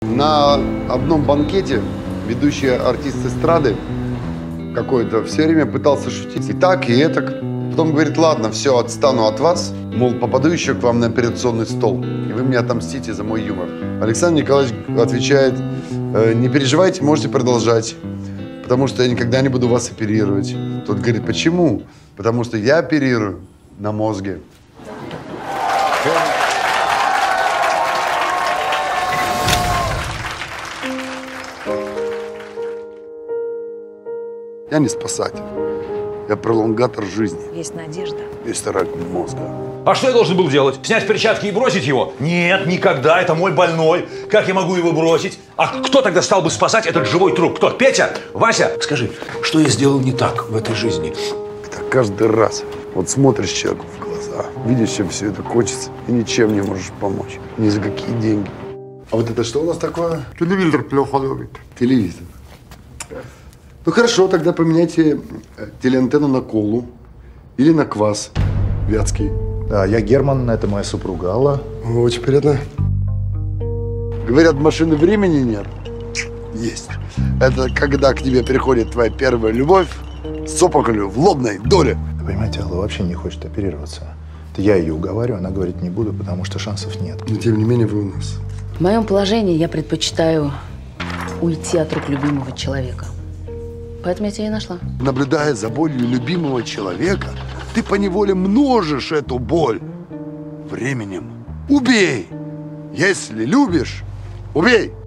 На одном банкете ведущий артист эстрады какой-то все время пытался шутить и так, и этак. Потом говорит, ладно, все, отстану от вас, мол, попаду еще к вам на операционный стол, и вы мне отомстите за мой юмор. Александр Николаевич отвечает, не переживайте, можете продолжать, потому что я никогда не буду вас оперировать. Тот говорит, почему? Потому что я оперирую на мозге. Я не спасатель. Я пролонгатор жизни. Есть надежда. Есть рак мозга. А что я должен был делать? Снять перчатки и бросить его? Нет, никогда. Это мой больной. Как я могу его бросить? А кто тогда стал бы спасать этот живой труп? Кто? Петя? Вася? Скажи, что я сделал не так в этой жизни? Это каждый раз. Вот смотришь человеку в глаза, видишь, чем все это кончится, и ничем не можешь помочь. Ни за какие деньги. А вот это что у нас такое? Телевизор плохо ловит. Телевизор. Ну хорошо, тогда поменяйте телеантенну на колу или на квас вятский. Да, я Герман, это моя супруга Алла. Очень приятно. Говорят, машины времени нет. Есть. Это когда к тебе приходит твоя первая любовь с опухолью в лобной доле. Вы понимаете, Алла вообще не хочет оперироваться. Это я ее уговариваю, она говорит, не буду, потому что шансов нет. Но тем не менее вы у нас. В моем положении я предпочитаю уйти от рук любимого человека. Поэтому я тебя и нашла. Наблюдая за болью любимого человека, ты поневоле множишь эту боль временем. Убей! Если любишь, убей!